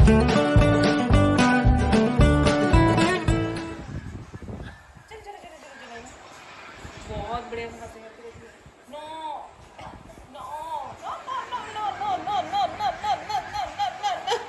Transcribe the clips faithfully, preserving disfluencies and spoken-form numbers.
बहुत बढ़िया बनाते हैं। No no no no no no no no no no no no no no no.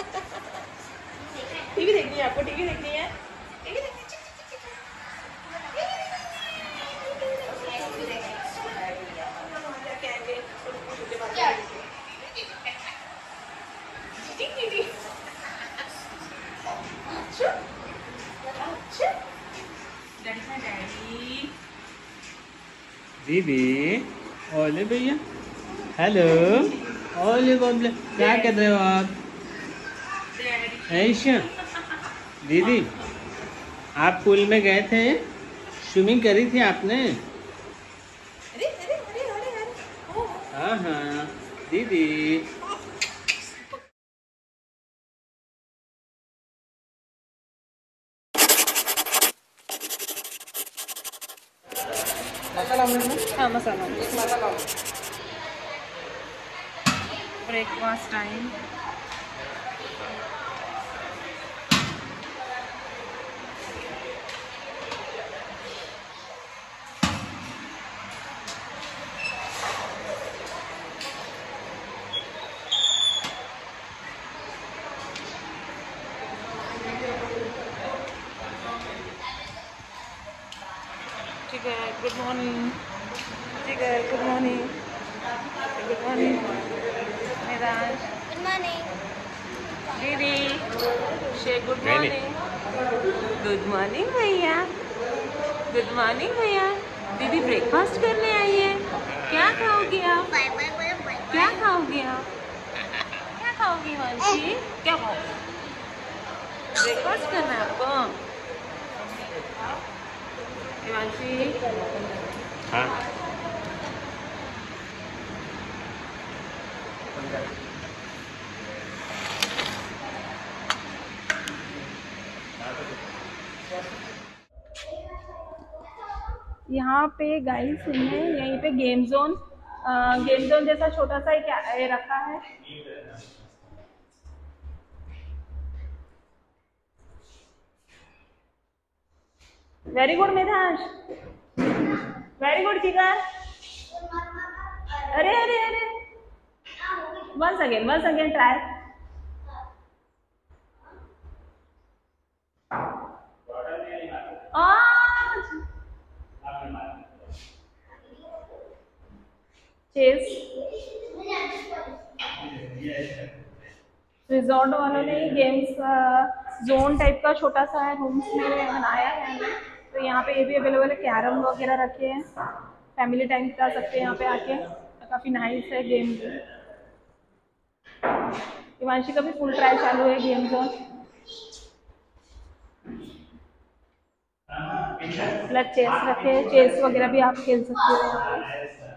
TV देखनी है आपको? टीवी देखनी है? टीवी देखनी है। दीदी, ओले भैया, हेलो, ओले बबले, क्या कर रहे हो आप? ऐशा, दीदी, आप पूल में गए थे, स्विमिंग करी थी आपने? हाँ हाँ, दीदी। हाँ मसाला ब्रेकफास्ट टाइम। ठीक है, गुड मॉर्निंग। ठीक है, good morning. Good morning Neeraj. Good morning दीदी। शे गुड मॉर्निंग। गुड मॉर्निंग भैया। गुड मॉर्निंग भैया। दीदी ब्रेकफास्ट करने आई है। क्या खाओगी आप? Bye bye bye bye. क्या खाओगी आप? क्या खाओगी हिमांशी? क्या खाओगी? ब्रेकफास्ट करना है आपको? हिमांशी। हाँ। यहाँ पे गाइस है यहीं पे गेम जोन, गेम जोन जैसा छोटा सा क्या रखा है। Very good Midhansh, very good Jigar. अरे अरे अरे once again once again try. Chess resort वालों ने गेम्स जोन टाइप का छोटा सा है रूम्स में बनाया है। तो यहाँ पे ये भी अवेलेबल है, कैरम वगैरह रखे हैं, फैमिली टाइम बिता सकते हैं यहाँ पे आके। काफ़ी नाइस है गेम जोन। हिमांशी का भी फुल ट्रायल चालू है गेम जोन। प्लस चेस रखे हैं, चेस वगैरह भी आप खेल सकते हो यहाँ पे।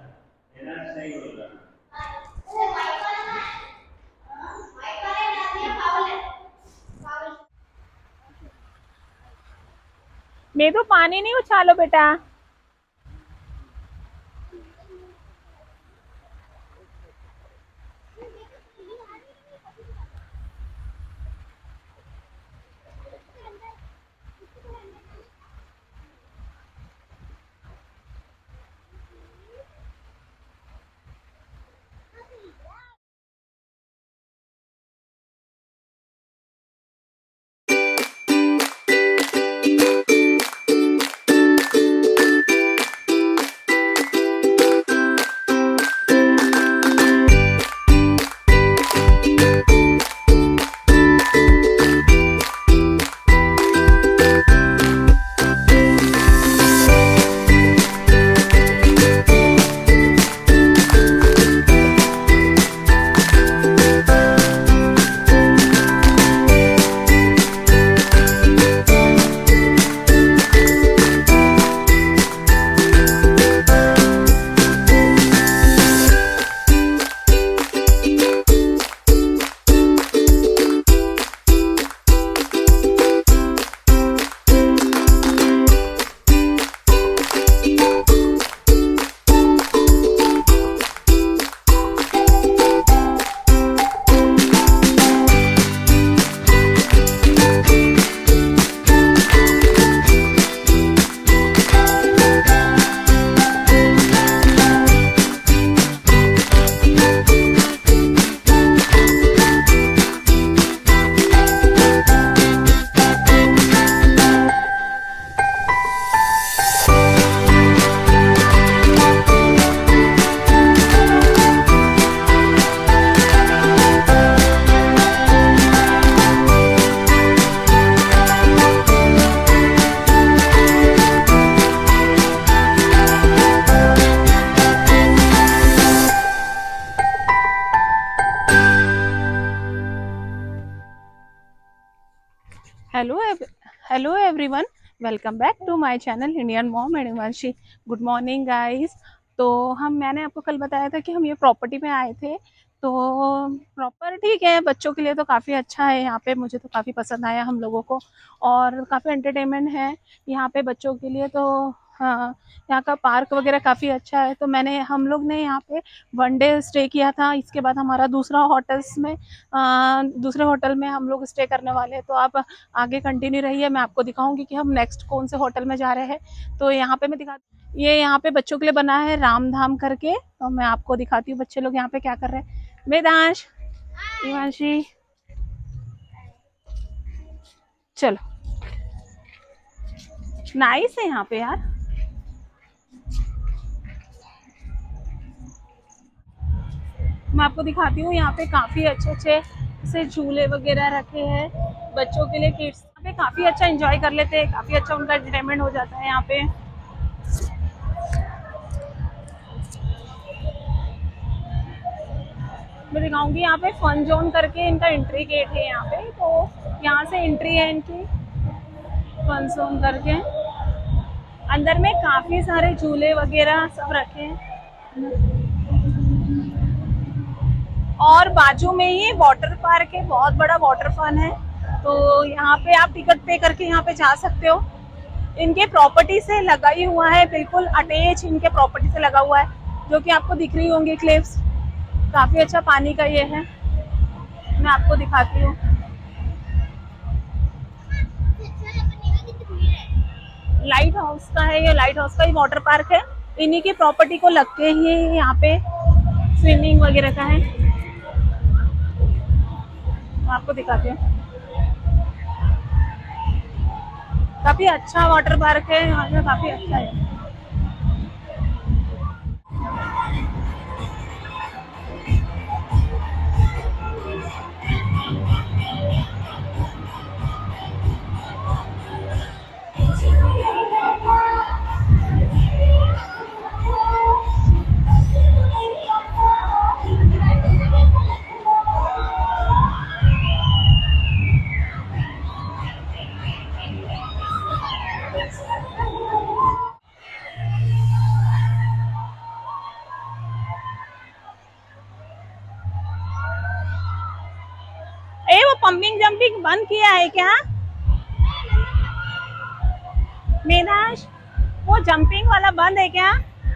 मैं तो पानी नहीं उछालो बेटा। Hello hello everyone, welcome back to my channel Indian mom and Himanshi. Good morning guys. तो हम मैंने आपको कल बताया था कि हम ये प्रॉपर्टी में आए थे। तो प्रॉपर ठीक है, बच्चों के लिए तो काफ़ी अच्छा है यहाँ पे, मुझे तो काफ़ी पसंद आया हम लोगों को। और काफ़ी एंटरटेनमेंट है यहाँ पे बच्चों के लिए। तो हाँ, यहाँ का पार्क वगैरह काफ़ी अच्छा है। तो मैंने हम लोग ने यहाँ पे वन डे स्टे किया था। इसके बाद हमारा दूसरा होटल्स में आ, दूसरे होटल में हम लोग स्टे करने वाले हैं। तो आप आगे कंटिन्यू रहिए, मैं आपको दिखाऊंगी कि हम नेक्स्ट कौन से होटल में जा रहे हैं। तो यहाँ पे मैं दिखा, ये यहाँ पे बच्चों के लिए बना है रामधाम करके। तो मैं आपको दिखाती हूँ बच्चे लोग यहाँ पे क्या कर रहे हैं। वेदांश, हिमांशी, चलो। नाइस है यहाँ पे यार। मैं आपको दिखाती हूँ, यहाँ पे काफी अच्छे अच्छे से झूले वगैरह रखे हैं बच्चों के लिए। किड्स यहाँ पे काफी अच्छा एंजॉय कर लेते हैं, काफी अच्छा उनका एंटरटेनमेंट हो जाता है यहाँ पे। मैं दिखाऊंगी यहाँ पे फन जोन करके इनका एंट्री गेट है यहाँ पे। तो यहाँ से एंट्री है इनकी फन जोन करके। अंदर में काफी सारे झूले वगैरह सब रखे हैं और बाजू में ही वाटर पार्क है, बहुत बड़ा वाटर फन है। तो यहाँ पे आप टिकट पे करके यहाँ पे जा सकते हो। इनके प्रॉपर्टी से लगा ही हुआ है, बिल्कुल अटैच इनके प्रॉपर्टी से लगा हुआ है, जो कि आपको दिख रही होंगी क्लिप्स। काफी अच्छा पानी का ये है, मैं आपको दिखाती हूँ। लाइट हाउस का है ये, लाइट हाउस का ही वाटर पार्क है। इन्हीं की प्रॉपर्टी को लग के ही यहाँ पे स्विमिंग वगैरह का है। मैं आपको दिखाती हूँ, काफी अच्छा वाटर पार्क है यहाँ पे, काफी अच्छा है। ए वो पंपिंग जंपिंग बंद किया है क्या मीनाश? वो जंपिंग वाला बंद है क्या?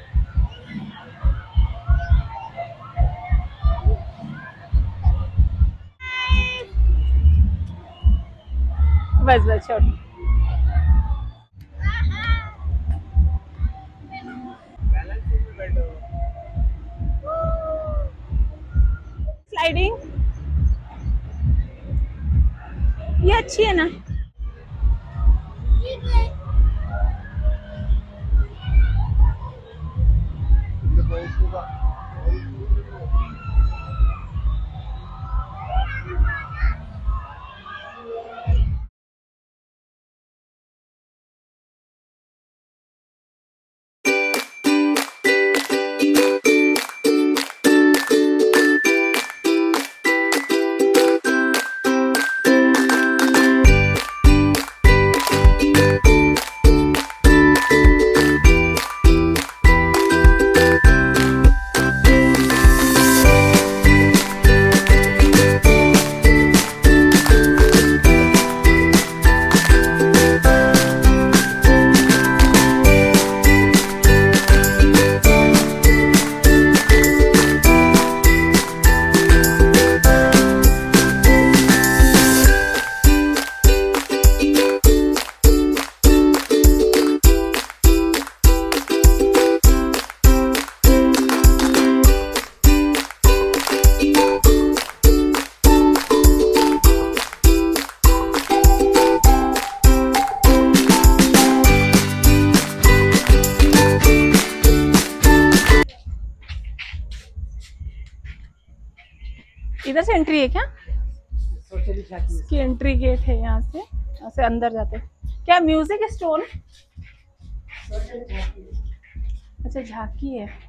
बस बस छोड़। स्लाइडिंग ये अच्छी है ना। इधर से एंट्री है क्या? इसकी एंट्री गेट है यहाँ से, यहाँ से अंदर जाते। क्या म्यूजिक स्टोर? अच्छा झांकी है।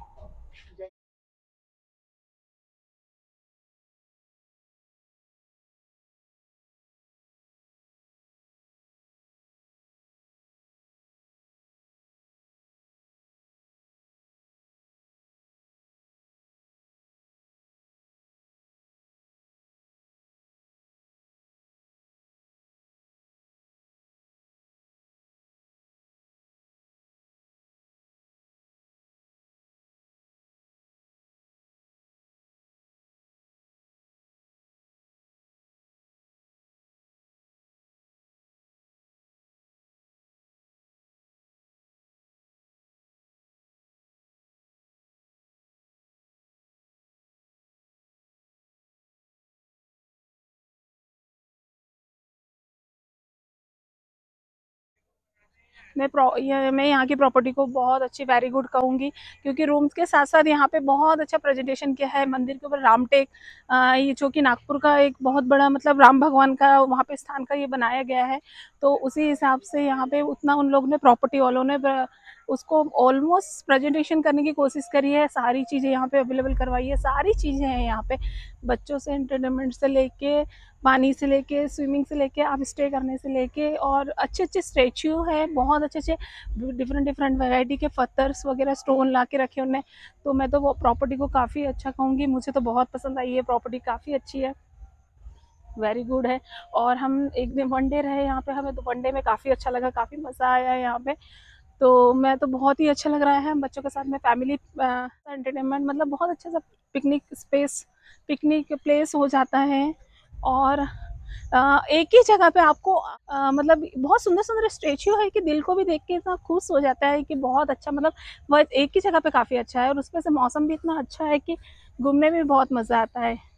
मैं प्रो ये, मैं यहाँ की प्रॉपर्टी को बहुत अच्छी वेरी गुड कहूँगी, क्योंकि रूम्स के साथ साथ यहाँ पे बहुत अच्छा प्रेजेंटेशन किया है। मंदिर के ऊपर रामटेक, ये जो कि नागपुर का एक बहुत बड़ा मतलब राम भगवान का वहाँ पे स्थान का ये बनाया गया है। तो उसी हिसाब से यहाँ पे उतना उन लोगों ने, प्रॉपर्टी वालों ने उसको ऑलमोस्ट प्रेजेंटेशन करने की कोशिश करी है। सारी चीज़ें यहाँ पे अवेलेबल करवाई है, सारी चीज़ें हैं यहाँ पे, बच्चों से एंटरटेनमेंट से लेके, पानी से लेके, स्विमिंग से लेके, आप स्टे करने से लेके, और अच्छे अच्छे स्टैच्यू है, बहुत अच्छे अच्छे डिफरेंट डिफरेंट वैरायटी के पत्थर्स वगैरह स्टोन ला के रखे उन्हें। तो मैं तो वो प्रॉपर्टी को काफ़ी अच्छा कहूँगी, मुझे तो बहुत पसंद आई है प्रॉपर्टी, काफ़ी अच्छी है, वेरी गुड है। और हम एक दिन वन डे रहे यहाँ पे, हमें तो वन डे में काफ़ी अच्छा लगा, काफ़ी मज़ा आया है यहाँ पे। तो मैं तो बहुत ही अच्छा लग रहा है बच्चों के साथ में, फैमिली एंटरटेनमेंट मतलब बहुत अच्छा सा पिकनिक स्पेस, पिकनिक प्लेस हो जाता है। और आ, एक ही जगह पे आपको आ, मतलब बहुत सुंदर सुंदर स्टेच्यू है कि दिल को भी देख के इतना खुश हो जाता है कि बहुत अच्छा, मतलब वह एक ही जगह पे काफ़ी अच्छा है, और उसमें से मौसम भी इतना अच्छा है कि घूमने में भी बहुत मज़ा आता है।